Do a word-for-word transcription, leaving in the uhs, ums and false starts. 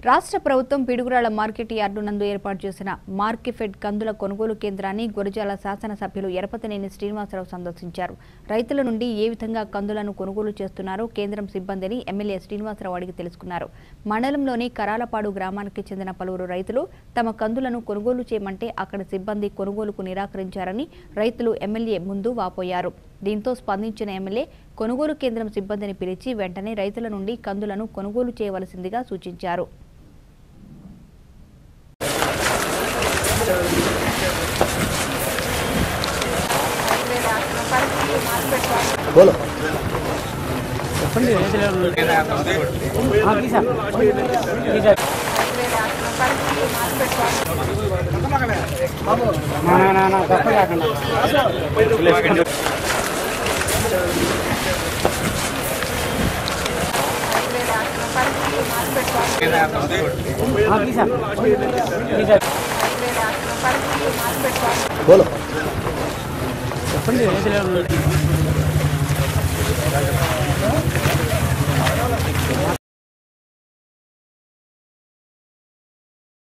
రాష్ట్ర ప్రభుత్వం Piduguralla market yard నందు ఏర్పాటు చేసిన మార్కెఫెడ్ కందుల కొనుగోలు కేంద్రాన్ని గురజాల శాసనసభ్యులు ఎరపతినేని శ్రీనివాసరావు సందర్శించారు. రైతుల నుండి ఏ విధంగా కందులను కొనుగోలు చేస్తున్నారో కేంద్రం సిబ్బందిని ఎమ్మెల్యే శ్రీనివాసరావు అడిగి తెలుసుకున్నారు. మండలంలోని కరాలపాడు గ్రామానికి చెందిన పలువురు రైతులు తమ కందులను కొనుగోలు చేయమంటే అక్కడ సిబ్బంది కొనుగోలుకు నిరాకరించారని రైతులు ఎమ్మెల్యే ముందు వాపోయారు. దీంతో స్పందించిన ఎమ్మెల్యే కొనుగోలు కేంద్రం సిబ్బందిని పిలిచి వెంటనే రైతుల నుండి కందులను కొనుగోలు చేయవలసిందిగా సూచించారు. बोलो చెప్పండి